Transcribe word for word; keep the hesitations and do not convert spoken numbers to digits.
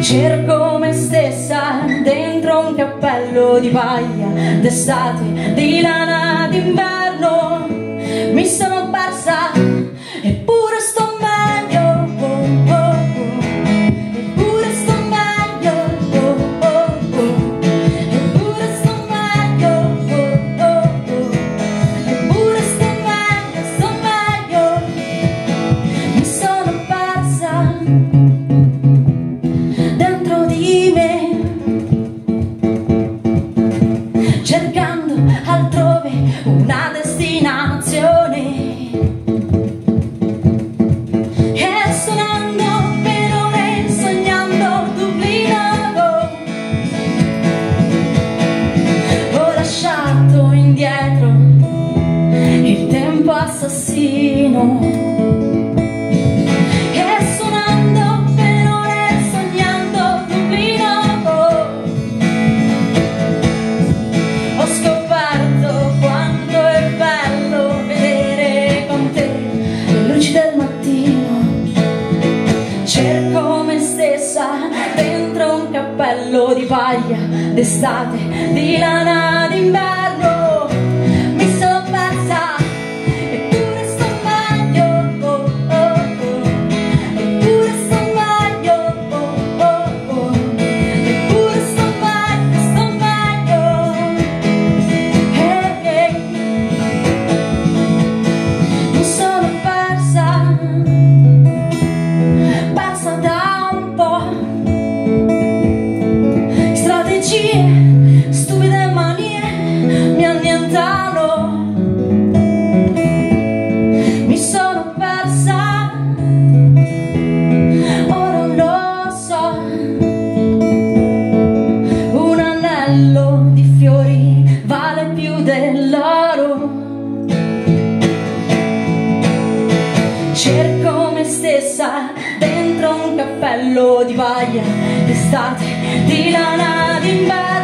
Cerco me stessa dentro un cappello di paglia d'estate, di lana d'inverno. Mi sono persa, eppure sto meglio, oh, oh, oh. Eppure sto meglio, oh, oh, oh. Eppure sto meglio, oh, oh, oh. Eppure sto meglio, sto meglio. Mi sono persa dentro di me, cercando altrove una destinazione, e suonando per ore, sognando Dublino. Ho lasciato indietro il tempo assassino. Cerco me stessa dentro un cappello di paglia d'estate, di lana d'inverno. Mi sono persa, eppure sto meglio, oh, oh, oh. Eppure sto meglio, oh, oh, oh. Eppure sto meglio, sto meglio. Hey, hey. Mi sono persa, stupide manie mi annientano. Mi sono persa, ora lo so. Un anello di fiori vale più dell'oro. Cerco me stessa dentro un cappello di paglia d'estate, di lana d'inverno.